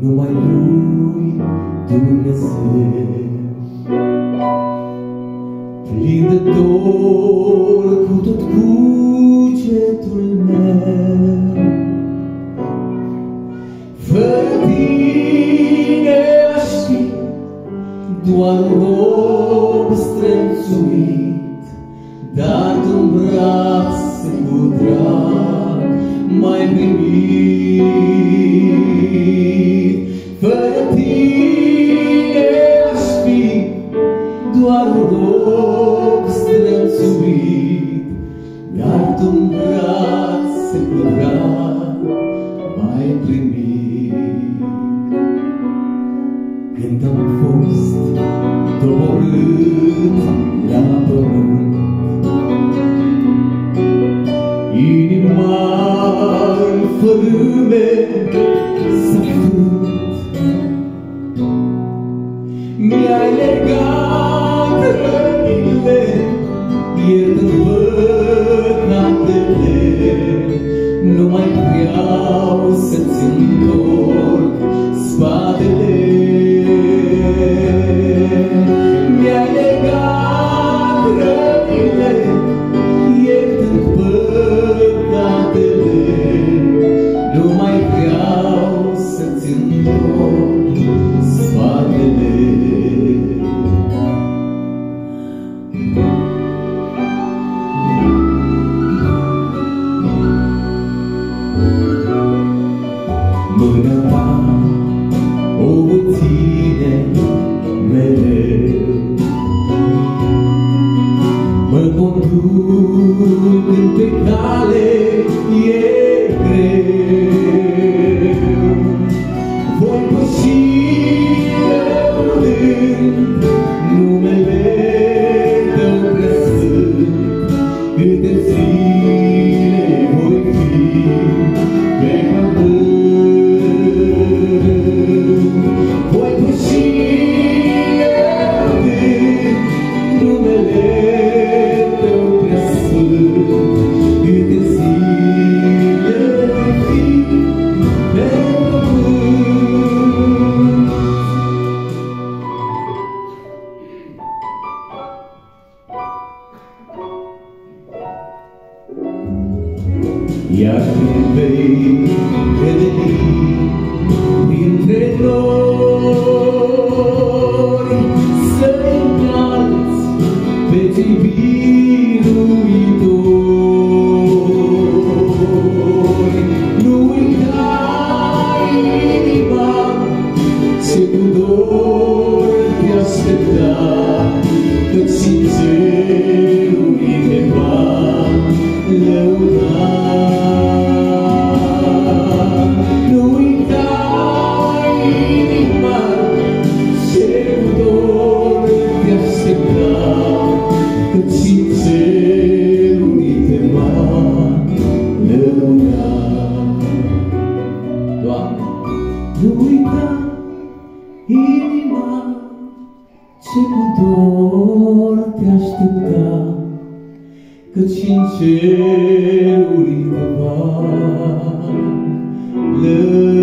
numai Lui Dumnezeu. Plin de dor cu tot cugetul meu, fără tine aș fi doar un rob strățuit, dar tu-n brațe cu drag m-ai primit. Fără tine aș fi doar un rob strățuit, dar tu-n brațe cu drag m-ai primit. Când am fost doborât la pământ, inima în fărâme s-a frânt, mi-ai legat rănile, iertă-mi păcatele, nu mai vreau să-ți întorc spatele. Mi-ai legat rănile, iertă-mi păcatele, nu mai vreau să-ți întorc spatele. Mâna ta o voi ține mereu, mă conduc când pe cale e greu. Voi păși lăudând numele Tău preasfânt, câte zile voi fi pe pământ. Voi păși lăudând numele Tău preasfânt, câte zile voi fi pe pământ. Iar când vei reveni dintre noi, să-i înalți pe cei biruitori. Nu uita inima ce cu dor te aștepta, căci și cerul te va lăuda. Nu uita inima ce cu dor te aștepta, căci și cerul te va lăuda. Doamne, nu uita inima ce cu dor te aștepta, căci în ceruri te va lăuda.